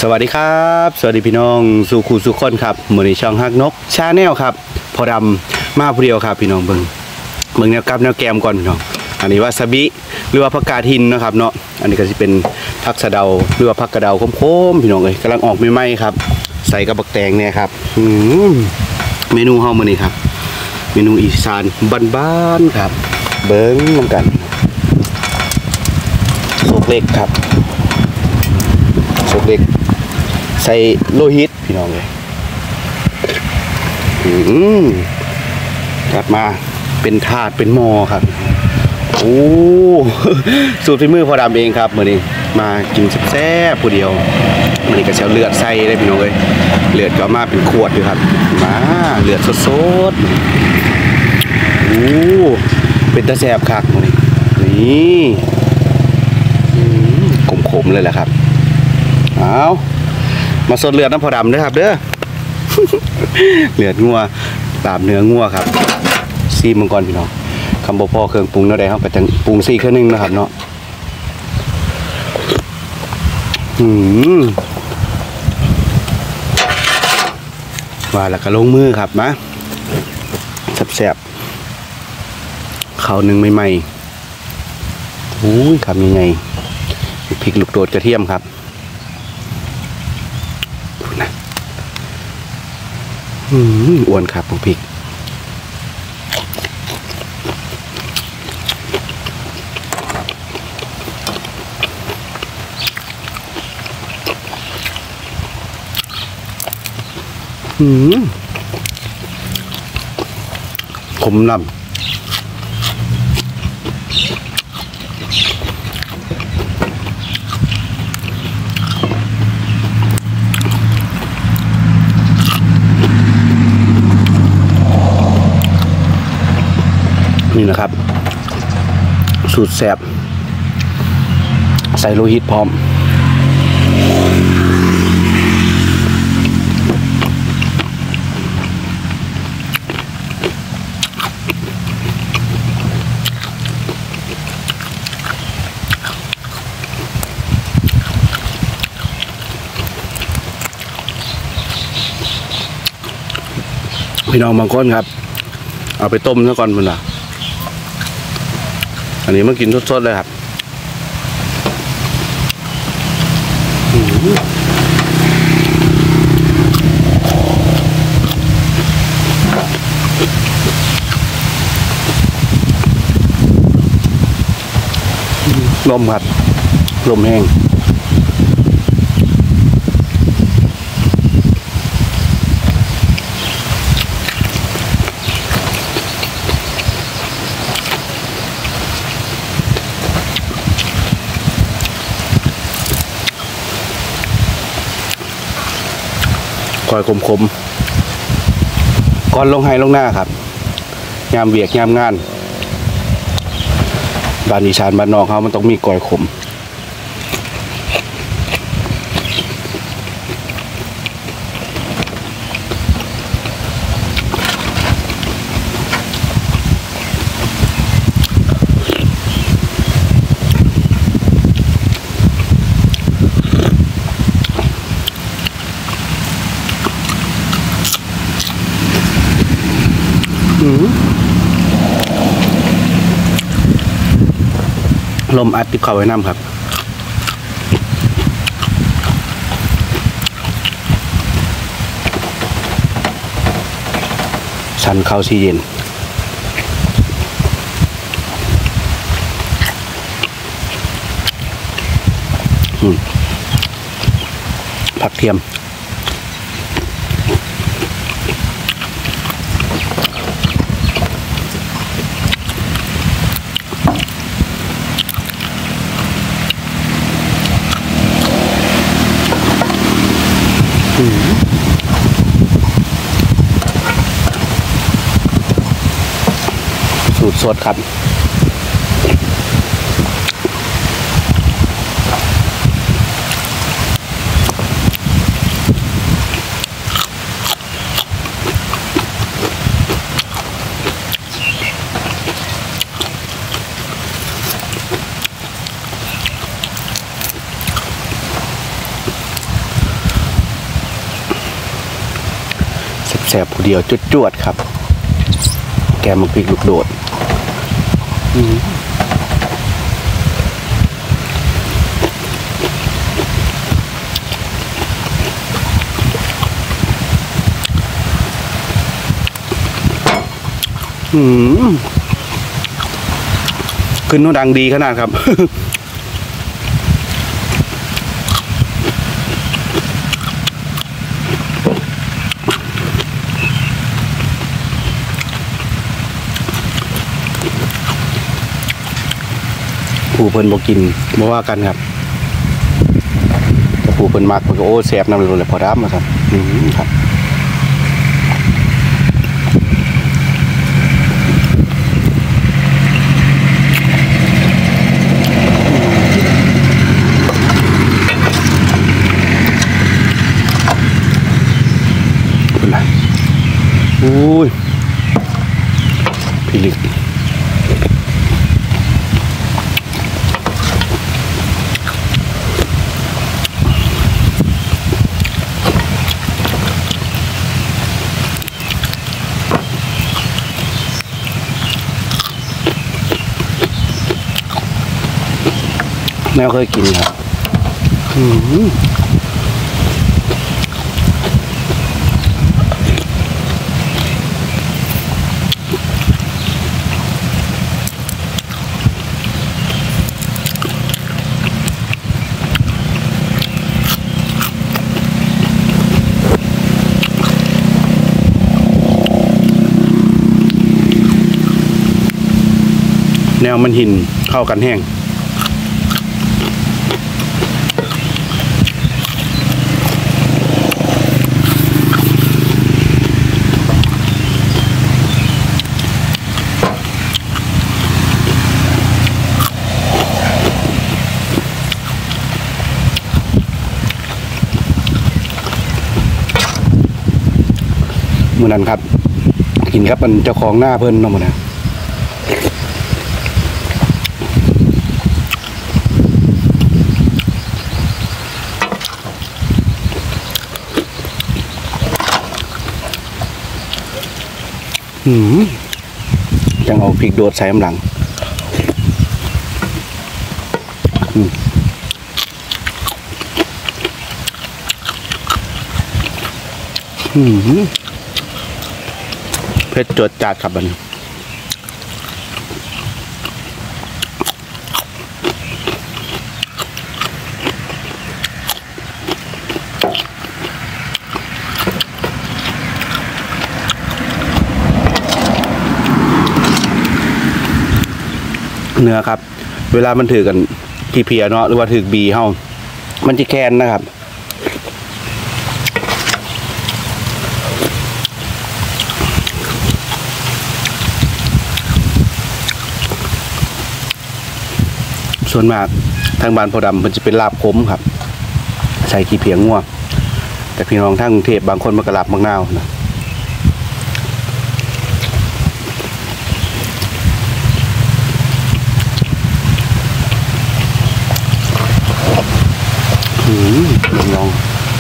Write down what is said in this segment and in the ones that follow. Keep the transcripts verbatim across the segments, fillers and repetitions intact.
สวัสดีครับสวัสดีพี่น้องสู่คู่สู่คนครับมือในช่องฮักนกชาแนลครับพอดำมาผู้เดียวครับพี่น้องเบิ่งเบิ่งแนวกับแนวแกมก่อนพี่น้องอันนี้วาซาบิหรือว่าผักกาดหินนะครับเนาะอันนี้ก็จะเป็นผักสะเดาหรือว่าผักกระเดาคมๆพี่น้องเอ้ยกำลังออกใหม่ๆครับใส่กับบักแตงเนี่ยครับเมนูเฮามื้อนี้ครับเมนูอีสานบ้านๆครับเบิ่งนำกันโซกเล็กครับโซกเล็กใส่โลหิตพี่น้องเลยอืมกลับมาเป็นถาดเป็นหม้อครับโอ้สูตรฝีมือพอดำเองครับมื้อนี้มากินแซ่บๆผู้เดียวมื้อนี้ก็เสียเลือดใส่ได้พี่น้องเลยเลือดก็มาเป็นขวดอยู่ครับมาเลือดสดๆโอ้เป็นตะแซ่บคักมื้อนี้นี่ขมๆเลยแหละครับเอามาสดเลือดน้ำพอดำด้วยครับเด้อ เลือดงัวตามเนื้องัวครับซีมังกรพี่น้องคำบอกพ่อเครื่องปรุงเท่าใดเขาก็จะปรุงซีเครื่องนึงนะครับเนาะอืมว่าแล้วก็ลงมือครับนะแซ่บๆข้าวหนึ่งใหม่ๆอุ้ยครับยังไงพริกลูกโดดกระเทียมครับอืมอ้วนครับของพริกอืมขมน้ำนี่นะครับสูตรแซ่บใส่โลหิตพร้อมพี่น้องบางคนครับเอาไปต้มซะก่อนมันล่ะอันนี้มากินสดๆเลยครับลมครับลมแห้งคอยคมๆก่อนลงไฮลงหน้าครับยามเบียกยามงานบ้านอีสานบ้านนอกเขามันต้องมีก่อยขมลมอัดติดเข้าไว้น้ำครับชันเข้าซีเย็นผักเทียมสูตรสดครับสบผู้เดียวจุดจวดครับแกมมักพริกลูกโดดอืมขึ้นโน้ดังดีขนาดครับผู้เพิ่นบ่กินบ่ว่ากันครับแต่ผู้เพิ่นมักเพิ่นก็โอ้แซ่บนำเลยพอดามมาครับอืมครับอุ้ยพิลึกแมวเคยกินครับอืมแนวมันหินเข้ากันแห้งมื้อนั้นครับกินครับมันเจ้าของหน้าเพิ่นเนาะมื้อนั้นอืมจังเอาพริกโดดใส่กำลังอืมอืมเผ็ดจดจัดครับมันเนื้อครับเวลามันถือกันพี่เพียเนาะหรือว่าถือบีเฮามันจะแคนนะครับส่วนมากทางบ้านพอดำมันจะเป็นลาบขมครับใส่ขี้เพียงงัวแต่พี่น้องทางกรุงเทพบางคนมันก็ลาบมักนาวนะอืมลอง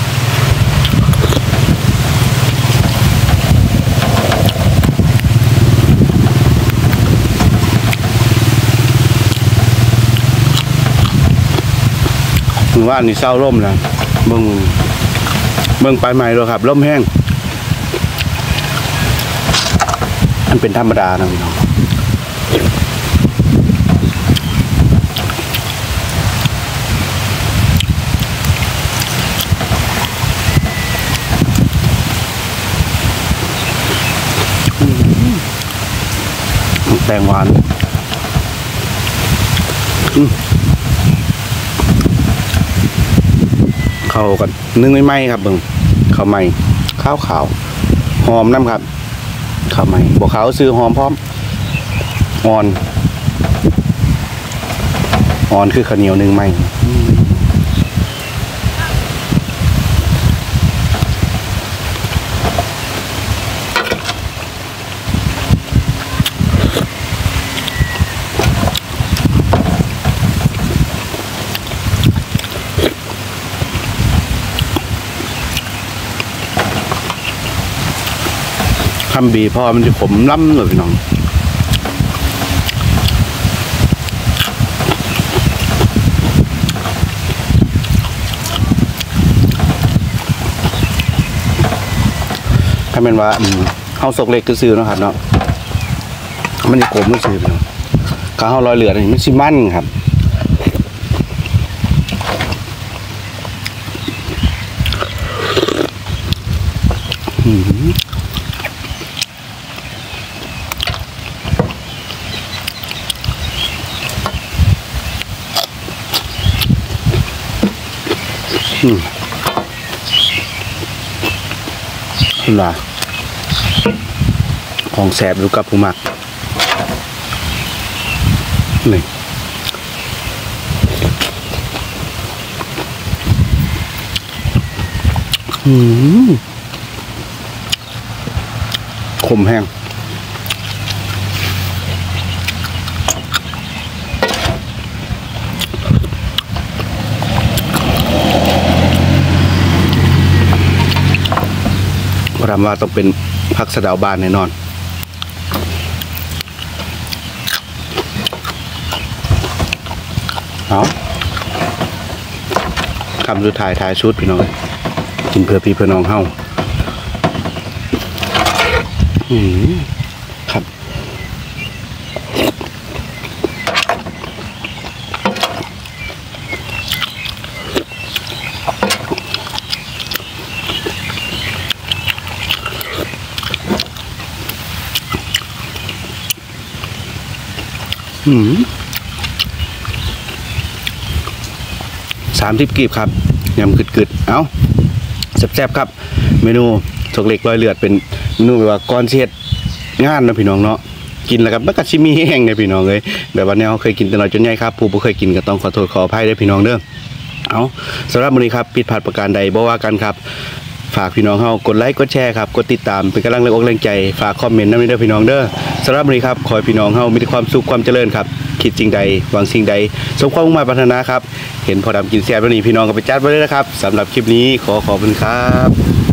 มือว่านนี่เศร้าร่มนะเบิ่งเบิ่งปลายไม้เลยครับร่มแห้งมันเป็นธรรมดานะพี่น้องแตงหวานเข้ากันนึ่งไม่ไหมครับเบิ่งข้าวไหมข้าวขาวหอมน้ำครับข้าวไหมบอกขาวซื้อหอมพร้อมอ่อนอ่อนคือข้าวเหนียวนึ่งไหมทำบีเพราะมันจะขมล้ำเลยพี่น้องถ้าเป็นว่าข้าวสกเล็กก็ซื้อนะครับเนาะมันจะขมก็ซื้อพี่น้องข้าวลอยเหลือนี่มันซิมันครับอืมอืมคุณล่ะของแสบดูกับผู้มักนี่อืมขมแห้งรำว่าต้องเป็นผักสะเดาบานแน่นอนเอาคำสุดท้ายท้ายชุดพี่น้องกินเพื่อพี่เพื่อน้องเฮาอืมครับอืมสามสิบกีบครับยำกึดๆเอ้าแซ่บๆครับเมนูสกเล็กลอยเลือดเป็นเมนูแบบว่าก้อนเช็ดงานนะพี่น้องเนาะกินแล้วกับบักกะชิมีแห้งเนี่ยพี่น้องเลยแบบว่าแนวเคยกินแต่น้อยจนใหญ่ครับผู้บ่เคยกินก็ต้องขอโทษขออภัยด้วยพี่น้องเด้อเอาสำหรับวันนี้ครับผิดพลาดประการใดบ่ว่ากันครับฝากพี่น้องเฮากดไลค์กดแชร์ครับกดติดตามเป็นกำลังแรงอกแรงใจฝากคอมเมนต์นำด้วยพี่น้องเด้อสำหรับวันนี้ครับขอให้พี่น้องเฮามีแต่ความสุขความเจริญครับคิดจริงใดหวังสิ่งใดสมความมุ่งมั่นปรารถนาครับเห็นพอดำกินแซ่บวันนี้พี่น้องก็ไปจัดไว้เลยนะครับสำหรับคลิปนี้ขอขอบคุณครับ